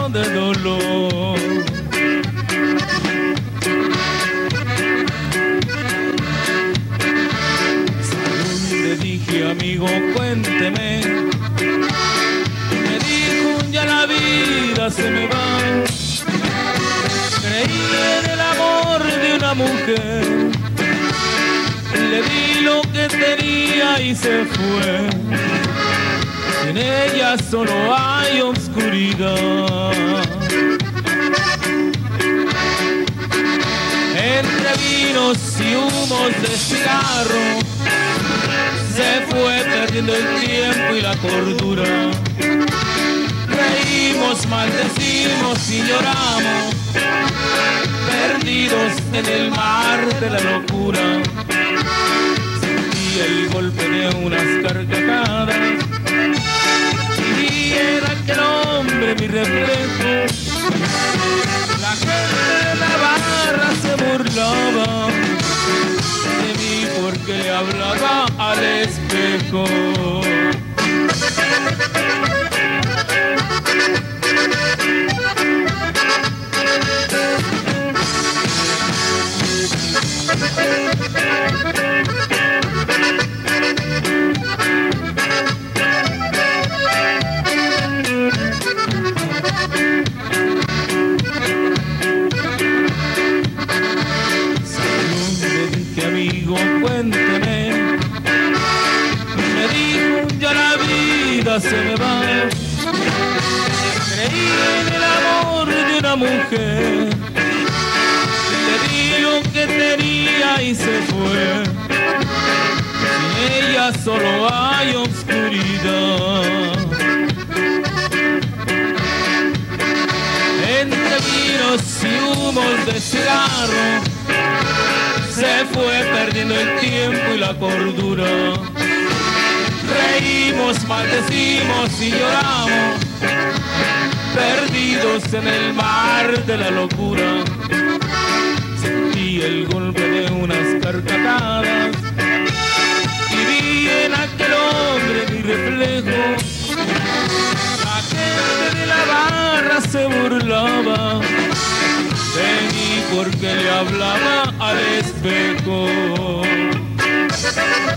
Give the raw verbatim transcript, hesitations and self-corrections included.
lleno de dolor. Le dije, amigo, cuénteme. Me dijo, ya la vida se me va. Creí en el amor de una mujer, le di lo que tenía y se fue. En ella solo hay oscuridad. Entre vinos y humos de cigarro se fue perdiendo el tiempo y la cordura. Reímos, maldecimos y lloramos, perdidos en el mar de la locura. Sentí el golpe de unas carcajadas y era aquel hombre mi reflejo. La gente de la barra se burlaba de mí porque le hablaba al espejo. Cuénteme, me dijo, ya la vida se me va. Creí en el amor de una mujer, le di lo que tenía y se fue. Sin ella solo hay oscuridad. Entre vinos y humos de cigarro se fue perdiendo el tiempo y la cordura. Reímos, maldecimos y lloramos, perdidos en el mar de la locura. Sentí el golpe de unas carcajadas y vi en aquel hombre mi reflejo. La gente de la barra se burlaba de mí porque le hablaba al espejo.